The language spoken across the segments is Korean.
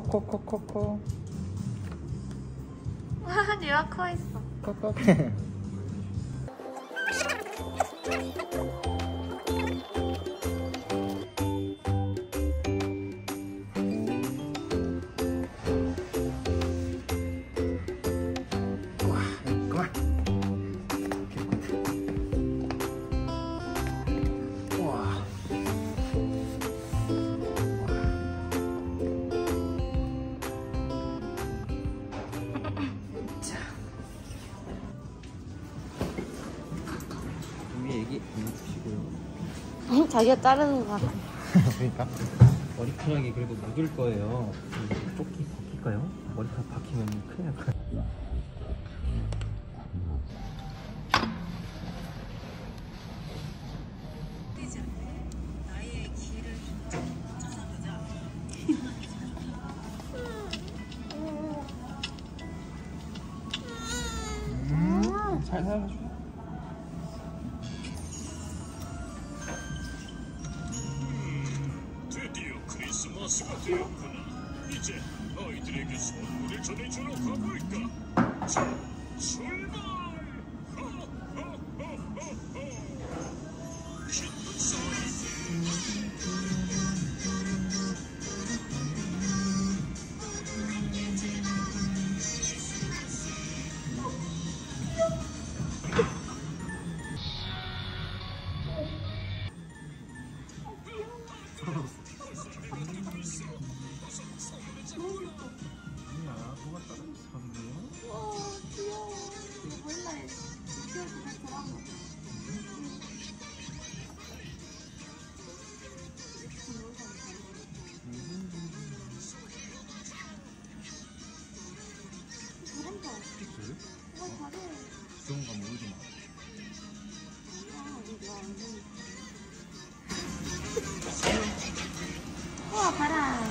코코코코코. 와, 얘가 커 있어. 코코. 얘기 주시고요. 자기가 자르는 거 같아. 그러니까 머리카락이 그래도 묻을 거예요. 조끼 벗길까요? 머리카락 박히면 큰일 날 거예요. 잘 살아줘. 드디어 크리스마스가 되었구나. 이제 아이들에게 선물을 전해주러 가볼까. 자, 출발! 긴분 사이즈. 좋은 거 모르지 마. 우와, 바람.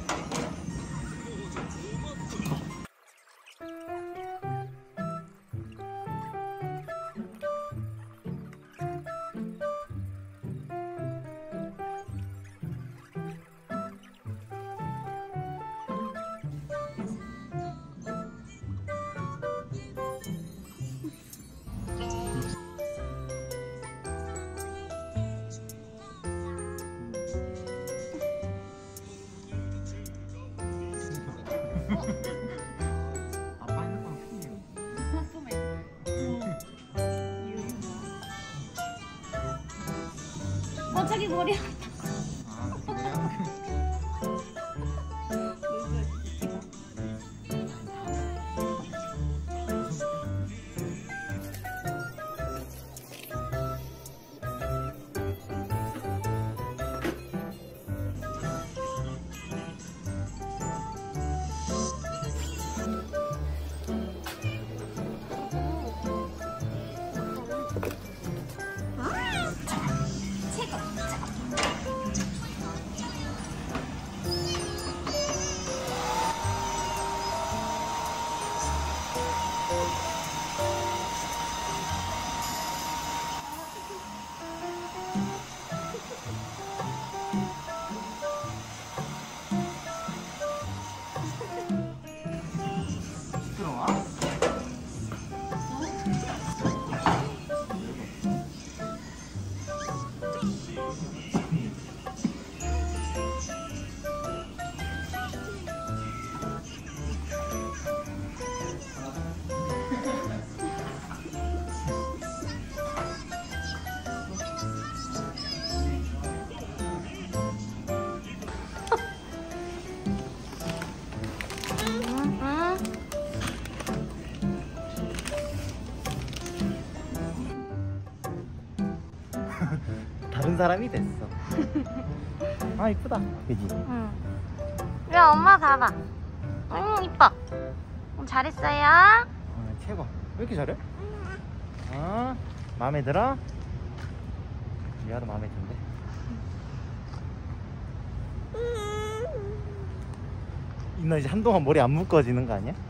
아빠 핸드폰 핑이에요. 자기 머리. 아, 그래요? 다른 사람이 됐어. 아 이쁘다. 그지? 응. 야, 엄마 봐봐. 이뻐. 잘했어요. 최고. 왜 이렇게 잘해? 마음에 들어? 미아도 마음에 든대. 너 이제 한동안 머리 안 묶어지는 거 아니야?